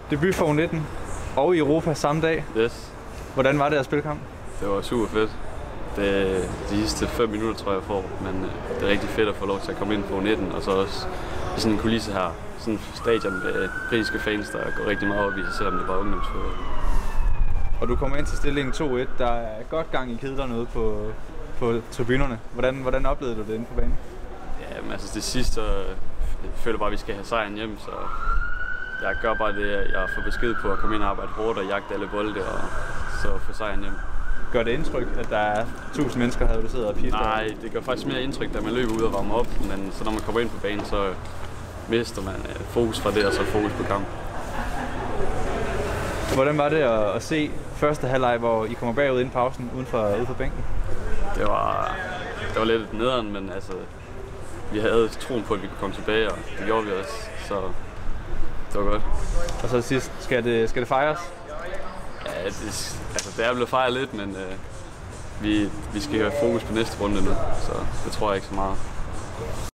Debut for U19 og i Europa samme dag. Yes. Hvordan var det at spille kamp? Det var super fedt. Det er de sidste 5 minutter, tror jeg får, men det er rigtig fedt at få lov til at komme ind på U19, og så også i sådan en kulisse her. Sådan en stadion med britiske fans, der går rigtig meget op i sig, selvom det bare er ungdomsfodbold. Og du kommer ind til stillingen 2-1. Der er godt gang i kedlerne ude på tribunerne. Hvordan oplevede du det inde på banen? Ja, men altså det sidste, jeg føler bare, at vi skal have sejren hjem, så jeg gør bare det, jeg får besked på at komme ind og arbejde hårdt og jagte alle bolde, og så få sejren hjem. Gør det indtryk, at der er 1000 mennesker her, du sidder og pister? Nej, det gør faktisk mere indtryk, da man løber ud og varmer op, men så når man kommer ind på banen, så mister man fokus fra det, og så fokus på kampen. Hvordan var det at se første halvleg, hvor I kommer bagud inden pausen, ude for bænken? Det var lidt nederen, men altså, vi havde troen på, at vi kunne komme tilbage, og det gjorde vi også, så det var godt. Og så sidst, skal det fejres? Ja, det er blevet fejret lidt, men vi skal have fokus på næste runde nu, så det tror jeg ikke så meget.